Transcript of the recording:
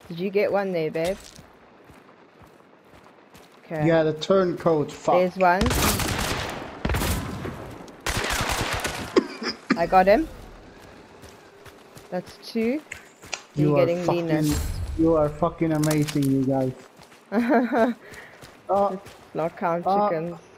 Did you get one there, babe? Okay. Yeah, the turncoat. Fuck. There's one. I got him. That's two. You're getting Linus. You are fucking amazing, you guys. Not count chickens.